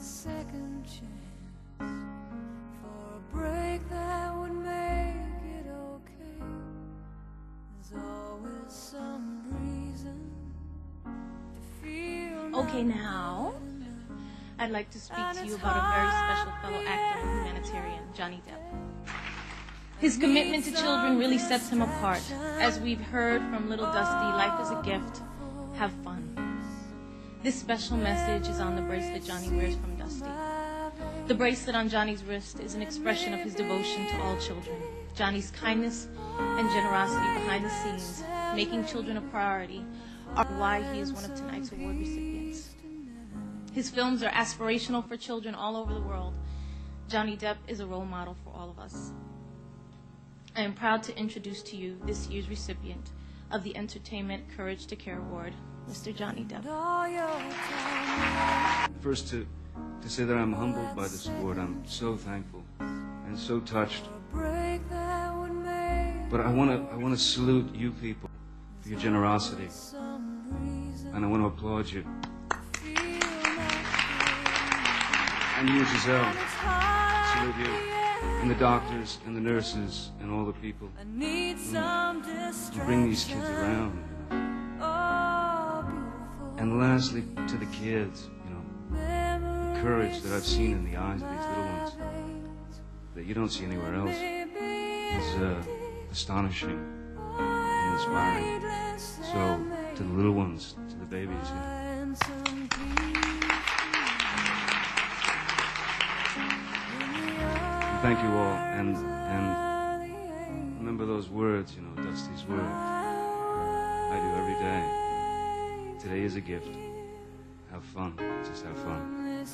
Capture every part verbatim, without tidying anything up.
second chance for a break that would make it okay. There's always some reason to feel. Okay, now I'd like to speak to you about a very special fellow actor and humanitarian, Johnny Depp. His commitment to children really sets him apart. As we've heard from Little Dusty, life is a gift. Have fun. This special message is on the bracelet Johnny wears from Dusty. The bracelet on Johnny's wrist is an expression of his devotion to all children. Johnny's kindness and generosity behind the scenes, making children a priority, are why he is one of tonight's award recipients. His films are aspirational for children all over the world. Johnny Depp is a role model for all of us. I am proud to introduce to you this year's recipient of the Entertainment Courage to Care Award, Mister Johnny Depp. First, to, to say that I'm humbled by this award. I'm so thankful and so touched. But I want to I want to salute you people for your generosity. And I want to applaud you. And you, Giselle. Salute you. And the doctors and the nurses and all the people who, who bring these kids around. You know. And lastly, to the kids, you know, the courage that I've seen in the eyes of these little ones that you don't see anywhere else is uh, astonishing and inspiring. So, to the little ones, to the babies, you know. Thank you all, and and remember those words, you know, Dusty's words. I do every day. Today is a gift. Have fun. Just have fun.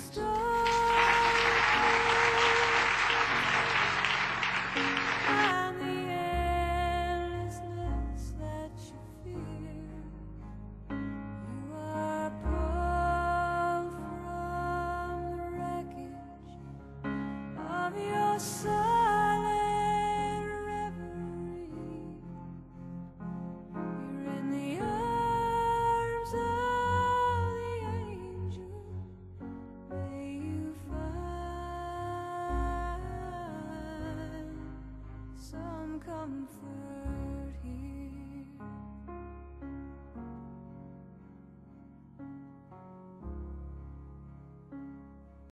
Comfort.